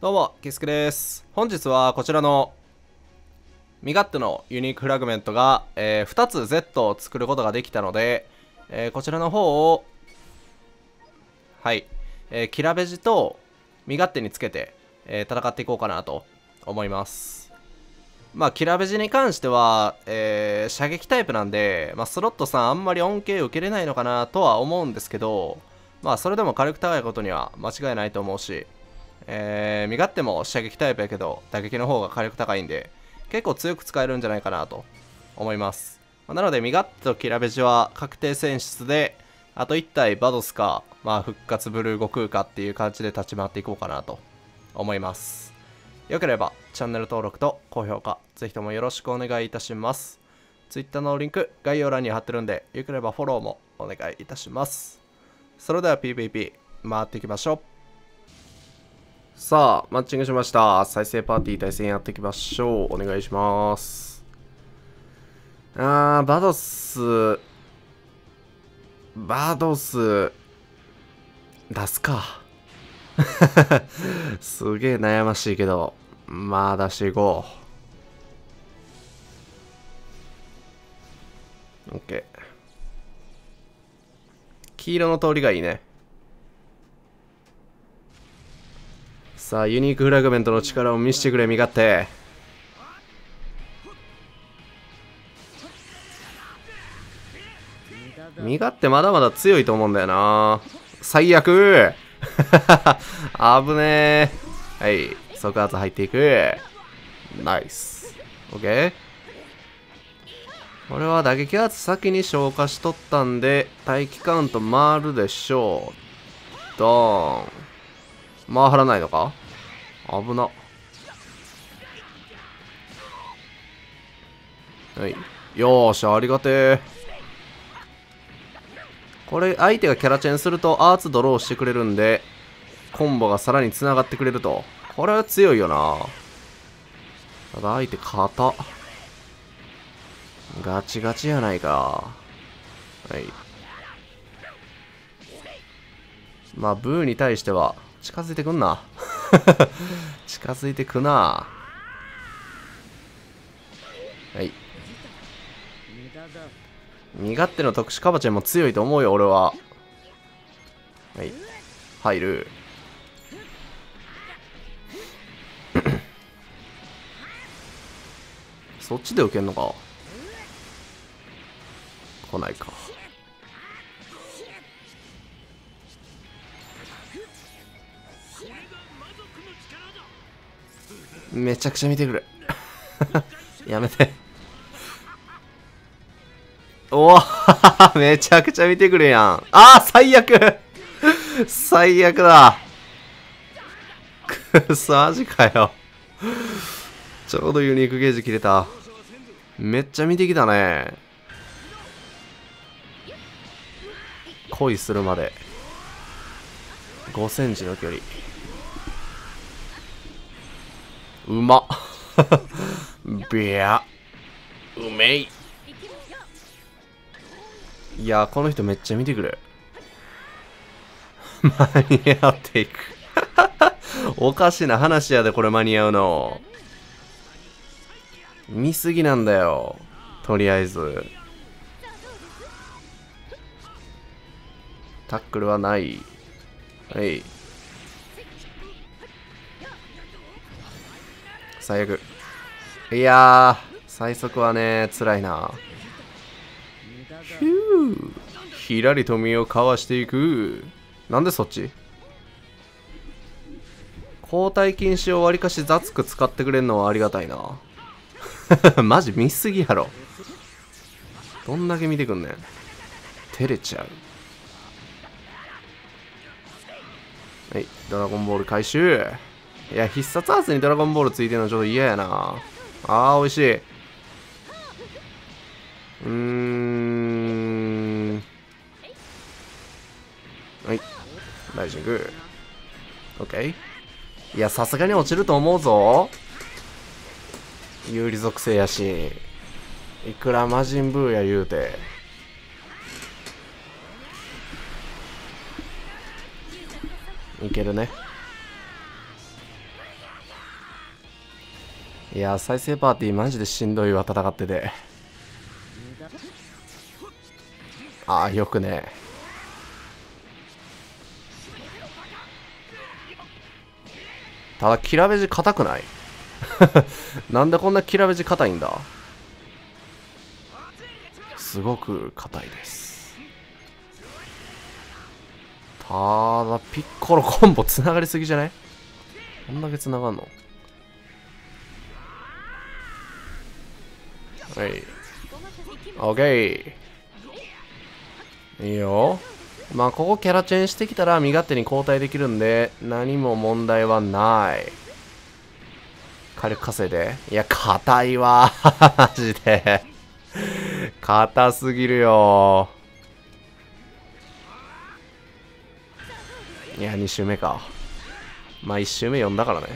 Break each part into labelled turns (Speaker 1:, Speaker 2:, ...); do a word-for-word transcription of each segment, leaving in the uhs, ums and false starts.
Speaker 1: どうも、キスケです。本日はこちらの身勝手のユニークフラグメントが、えー、ふたつ Z を作ることができたので、えー、こちらの方を、はい、えー、キラベジと身勝手につけて、えー、戦っていこうかなと思います。まあ、キラベジに関しては、えー、射撃タイプなんで、まあ、スロットさんあんまり恩恵を受けれないのかなとは思うんですけど、まあ、それでも火力高いことには間違いないと思うし、えー、身勝手も射撃タイプやけど打撃の方が火力高いんで結構強く使えるんじゃないかなと思います。なので身勝手とキラベジは確定選出で、あといち体バドスか、まあ、復活ブルー悟空かっていう感じで立ち回っていこうかなと思います。よければチャンネル登録と高評価ぜひともよろしくお願いいたします。 Twitter のリンク概要欄に貼ってるんで、よければフォローもお願いいたします。それでは ピーブイピー 回っていきましょう。さあ、マッチングしました。再生パーティー対戦やっていきましょう。お願いします。あー、バドス。バドス。出すか。すげえ悩ましいけど、まあ出していこう。OK。黄色の通りがいいね。さあ、ユニークフラグメントの力を見せてくれ、身勝手。身勝手まだまだ強いと思うんだよな。最悪危ねえ。はい、即圧入っていく。ナイス。OK。これは打撃圧先に消化しとったんで、待機カウント回るでしょう。ドーン。回らないのか？危な。はい。よーし、ありがてえ。これ、相手がキャラチェンするとアーツドローしてくれるんで、コンボがさらに繋がってくれると。これは強いよな。ただ相手硬。ガチガチやないか。はい。まあ、ブーに対しては、近づいてくんな。近づいてくな。はい。身勝手の特殊カバチェンも強いと思うよ、俺は。はい。入る。そっちで受けんのか。来ないか。めちゃくちゃ見てくる。やめて。おおめちゃくちゃ見てくるやん。ああ最悪最悪だ。くそ、マジかよ。ちょうどユニークゲージ切れた。めっちゃ見てきたね。恋するまでごセンチの距離。うまっビャうめい。いやこの人めっちゃ見てくる。間に合っていくおかしな話やで、これ間に合うの。見すぎなんだよ。とりあえずタックルはない。はい、最悪。いやー最速はね辛いな。ヒューひらりと身をかわしていく。なんでそっち交代禁止をわりかし雑く使ってくれるのはありがたいなマジ見すぎやろ。どんだけ見てくんねん。照れちゃう。はい、ドラゴンボール回収。いや必殺技にドラゴンボールついてるのちょっと嫌やな。あー美味しい。うーん、はい、ライジング。オッケー。いやさすがに落ちると思うぞ。有利属性やし、いくら魔人ブーや言うて。いけるね。 いや、再生パーティーマジでしんどいわ、戦ってて。ああ、よくね。ただ、キラベジ硬くないなんでこんなキラベジ硬いんだ。すごく硬いです。ただ、ピッコロコンボつながりすぎじゃない？こんだけつながんの？はい。オッケー。いいよ。まあ、ここキャラチェンしてきたら身勝手に交代できるんで、何も問題はない。火力稼いで。いや、硬いわ。マジで。硬すぎるよ。いや、に周目か。まあ、いち周目読んだからね。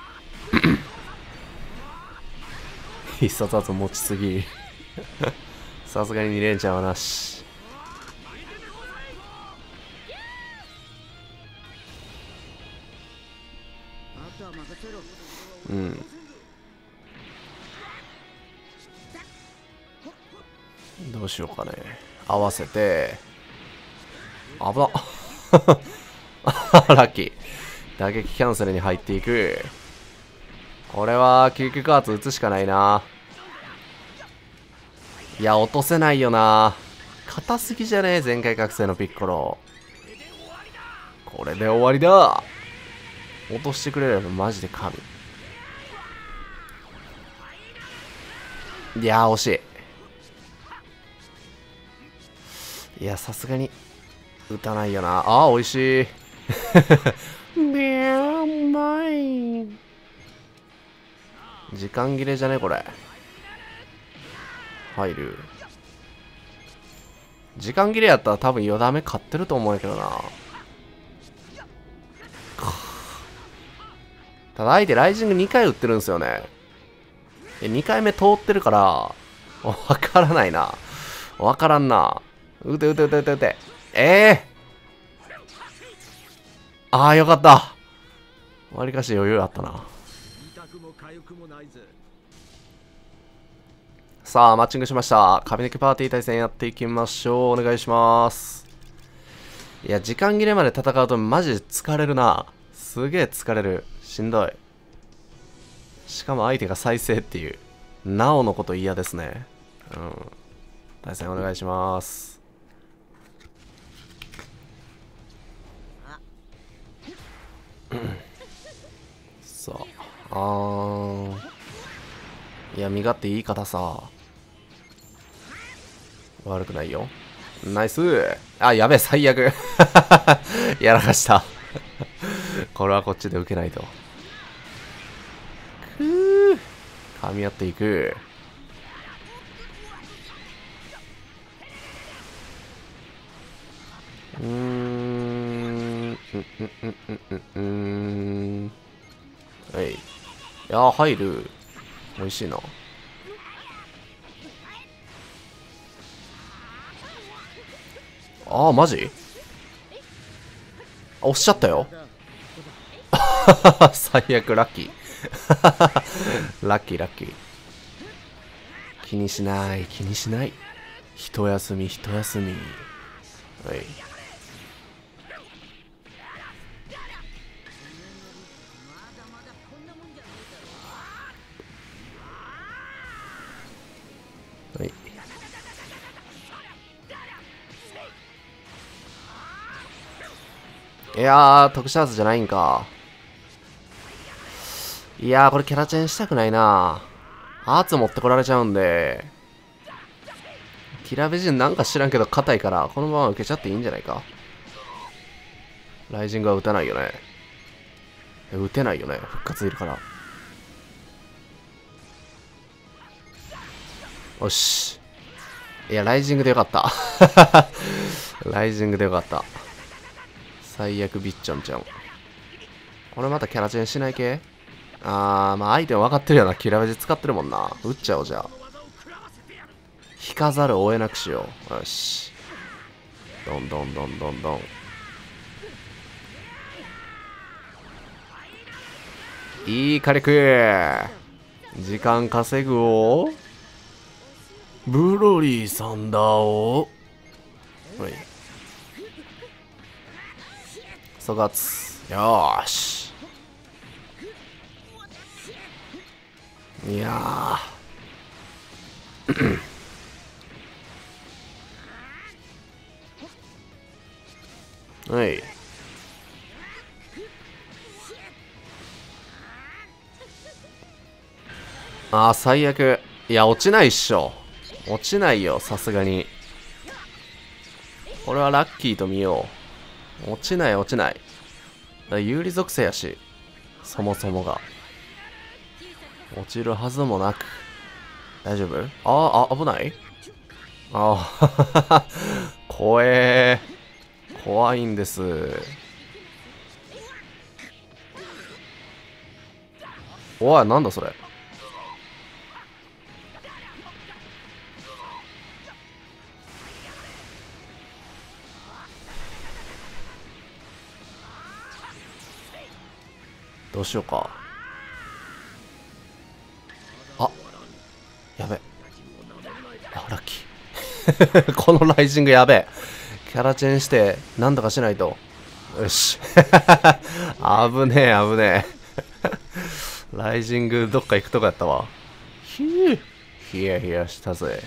Speaker 1: 必殺技持ちすぎ。さすがにに連チャンはなし。うん。どうしようかね。合わせて。危なっ。ラッキー。打撃キャンセルに入っていく。これは救急加圧打つしかないな。いや、落とせないよな。硬すぎじゃねえ、全開覚醒のピッコロ。これで終わりだ。落としてくれればマジで神。いやー、惜しい。いや、さすがに打たないよな。あー、美味しい。めーうまい。時間切れじゃねこれ。入る。時間切れやったら多分よだめ買ってると思うんやけどな。ただ相手ライジングにかい打ってるんですよね。にかいめ通ってるから、わからないな。わからんな。打て打て打て打て打て。ええー、ああ、よかった。わりかし余裕あったな。さあ、マッチングしました。壁抜きパーティー対戦やっていきましょう。お願いします。いや、時間切れまで戦うとマジで疲れるな。すげえ疲れる。しんどい。しかも相手が再生っていう。なおのこと嫌ですね。うん。対戦お願いします。さあ。あー。いや、身勝手いい方さ。悪くないよ。ナイス。あ、やべえ、最悪。やらかした。これはこっちで受けないと。くー。噛み合っていく。うーん。うんうんうんうんうんうん。はい。いや、入る。美味しいな。ああ、マジ？押しちゃったよ。最悪、ラッキー。ラッキー、ラッキー。気にしない、気にしない。一休み、一休み。はい。はい。いやー、特殊アーツじゃないんか。いやー、これキャラチェンしたくないな。アーツ持ってこられちゃうんで。キラベジンなんか知らんけど硬いから、このまま受けちゃっていいんじゃないか。ライジングは打たないよね。打てないよね。復活いるから。よし。いや、ライジングでよかった。ライジングでよかった。最悪ビッチョンちゃん。これまたキャラチェンしない系？あー、まあ相手は分かってるよな。キラベジ使ってるもんな。打っちゃおう、じゃあ。引かざるを得なくしよう。よし。どんどんどんどんどん。いい火力。 時間稼ぐをブロリーサンダーをはいそがつよーしいやーはいあー最悪いや落ちないっしょ落ちないよさすがにこれはラッキーと見よう落ちない落ちないだから有利属性やしそもそもが落ちるはずもなく大丈夫あーあ危ないああ怖え怖いんですおいなんだそれどうしようかあやべあラッキーこのライジングやべえキャラチェンしてなんとかしないとよし危ねえ危ねえライジングどっか行くとこやったわひゅヒヤヒヤしたぜ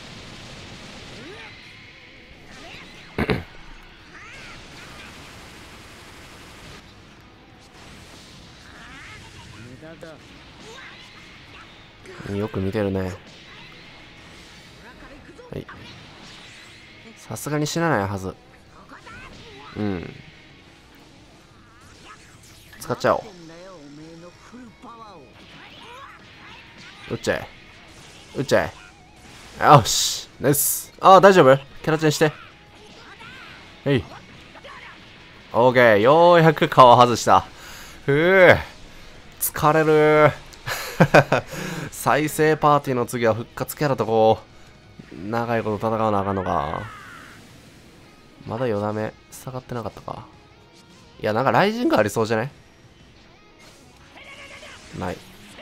Speaker 1: よく見てるねはいさすがに死なないはずうん使っちゃおう撃っちゃえ撃っちゃえよしナイスああ大丈夫キャラチェンしてへいオーケーようやく皮外したふう疲れる再生パーティーの次は復活キャラとこう長いこと戦わなあかんのかまだよだめ下がってなかったかいやなんかライジングありそうじゃないない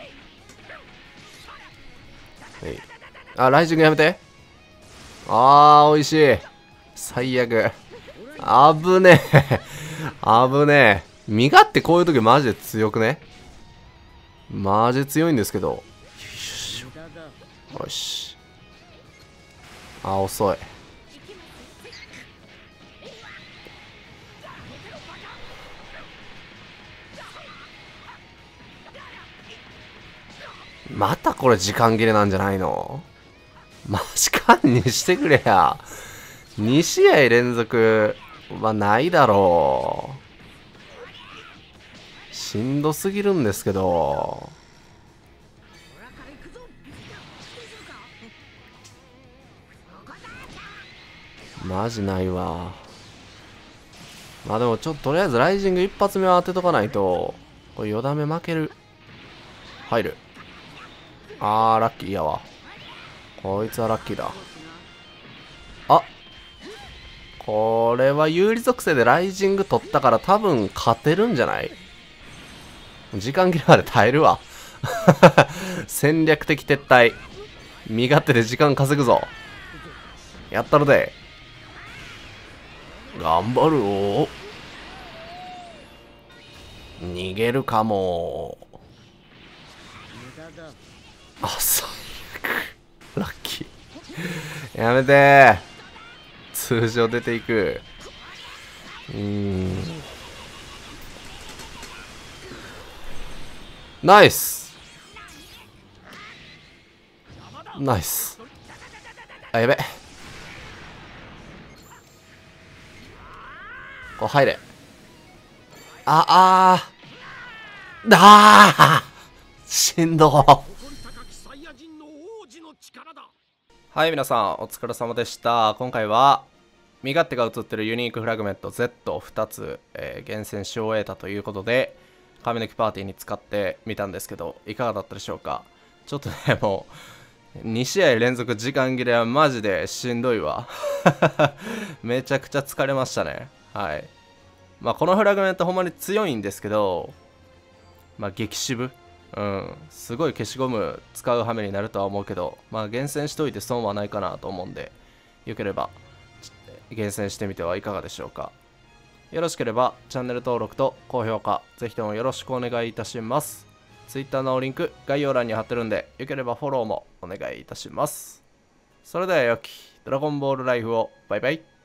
Speaker 1: はいあライジングやめてあーおいしい最悪危ねえ危ねえ身勝ってこういう時マジで強くねマジで強いんですけどよしあ遅いまたこれ時間切れなんじゃないのマジかにしてくれやに試合連続はないだろうしんどすぎるんですけどマジないわまあでもちょっととりあえずライジング一発目は当てとかないとこれよだめ負ける入るあーラッキーやわこいつはラッキーだあこれは有利属性でライジング取ったから多分勝てるんじゃない時間切れまで耐えるわ戦略的撤退身勝手で時間稼ぐぞやったるで頑張るよ逃げるかもあ最悪ラッキーやめてー通常出ていくうーんナイスナイスあやべこう入れああーあーしんどはい、皆さん、お疲れ様でした。今回は、身勝手が映ってるユニークフラグメント ゼットをふたつ、えー、厳選し終えたということで、髪の毛パーティーに使ってみたんですけど、いかがだったでしょうか。ちょっとね、もう、に試合連続時間切れはマジでしんどいわ。めちゃくちゃ疲れましたね。はい。まあ、このフラグメントほんまに強いんですけど、まあ、激渋。 うん、すごい消しゴム使う羽目になるとは思うけど、まあ厳選しといて損はないかなと思うんで、よければ厳選してみてはいかがでしょうか。よろしければチャンネル登録と高評価ぜひともよろしくお願いいたします。 Twitter のリンク概要欄に貼ってるんで、よければフォローもお願いいたします。それでは良きドラゴンボールライフを。バイバイ。